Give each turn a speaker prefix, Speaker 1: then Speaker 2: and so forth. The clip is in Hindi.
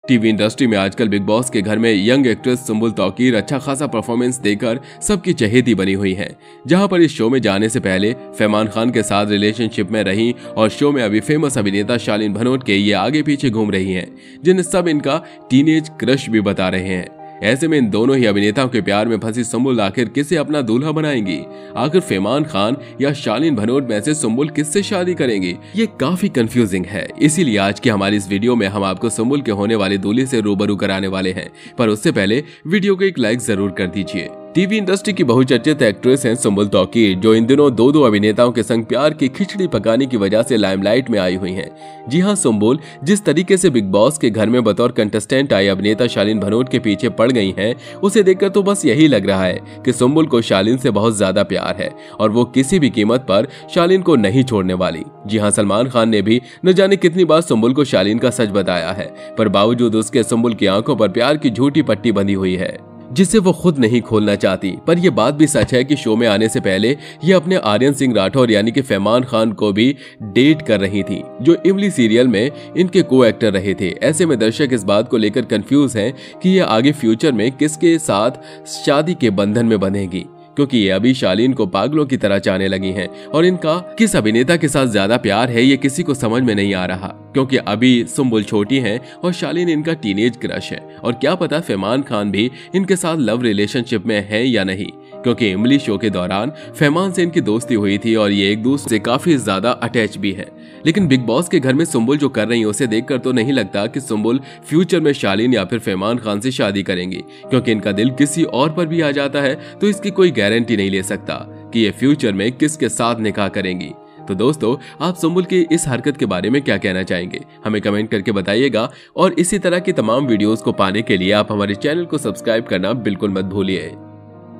Speaker 1: टीवी इंडस्ट्री में आजकल बिग बॉस के घर में यंग एक्ट्रेस सुम्बुल तौकीर अच्छा खासा परफॉर्मेंस देकर सबकी चहेती बनी हुई हैं। जहां पर इस शो में जाने से पहले फरमान खान के साथ रिलेशनशिप में रही और शो में अभी फेमस अभिनेता शालीन भनोट के ये आगे पीछे घूम रही हैं, जिन्हें सब इनका टीनेज क्रश भी बता रहे हैं। ऐसे में इन दोनों ही अभिनेताओं के प्यार में फंसी सुम्बुल आखिर किसे अपना दूल्हा बनाएंगी? आखिर फरमान खान या शालीन भनोट में से सुम्बुल किससे शादी करेंगी? ये काफी कंफ्यूजिंग है। इसीलिए आज की हमारी इस वीडियो में हम आपको सुम्बुल के होने वाले दूल्हे से रूबरू कराने वाले हैं। पर उससे पहले वीडियो को एक लाइक जरूर कर दीजिए। टीवी इंडस्ट्री की बहुचर्चित एक्ट्रेस हैं सुम्बुल तौकीर, जो इन दिनों दो अभिनेताओं के संग प्यार की खिचड़ी पकाने की वजह से लाइमलाइट में आई हुई हैं। जी हां, सुम्बुल जिस तरीके से बिग बॉस के घर में बतौर कंटेस्टेंट आई अभिनेता शालीन भनोट के पीछे पड़ गई हैं, उसे देखकर तो बस यही लग रहा है कि सुम्बुल को शालीन से बहुत ज्यादा प्यार है और वो किसी भी कीमत पर शालीन को नहीं छोड़ने वाली। जी हाँ, सलमान खान ने भी न जाने कितनी बार सुम्बुल को शालीन का सच बताया है, पर बावजूद उसके सुम्बुल की आंखों पर प्यार की झूठी पट्टी बंधी हुई है, जिसे वो खुद नहीं खोलना चाहती। पर यह बात भी सच है कि शो में आने से पहले ये अपने आर्यन सिंह राठौर यानी कि फरमान खान को भी डेट कर रही थी, जो इमली सीरियल में इनके को एक्टर रहे थे। ऐसे में दर्शक इस बात को लेकर कंफ्यूज हैं कि ये आगे फ्यूचर में किसके साथ शादी के बंधन में बंधेगी, क्योंकि ये अभी शालीन को पागलों की तरह चाहने लगी हैं और इनका किस अभिनेता के साथ ज्यादा प्यार है ये किसी को समझ में नहीं आ रहा, क्योंकि अभी सुम्बुल छोटी हैं और शालीन इनका टीनेज क्रश है। और क्या पता फरमान खान भी इनके साथ लव रिलेशनशिप में है या नहीं, क्योंकि इमली शो के दौरान फरमान से इनकी दोस्ती हुई थी और ये एक दूसरे से काफी ज्यादा अटैच भी है। लेकिन बिग बॉस के घर में सुम्बुल जो कर रही है उसे देखकर तो नहीं लगता कि सुम्बुल फ्यूचर में शालीन या फिर फरमान खान से शादी करेंगी, क्योंकि इनका दिल किसी और पर भी आ जाता है तो इसकी कोई गारंटी नहीं ले सकता कि ये फ्यूचर में किसके साथ निकाह करेंगी। तो दोस्तों, आप सुम्बुल की इस हरकत के बारे में क्या कहना चाहेंगे? हमें कमेंट करके बताइएगा और इसी तरह की तमाम वीडियोस को पाने के लिए आप हमारे चैनल को सब्सक्राइब करना बिल्कुल मत भूलिए।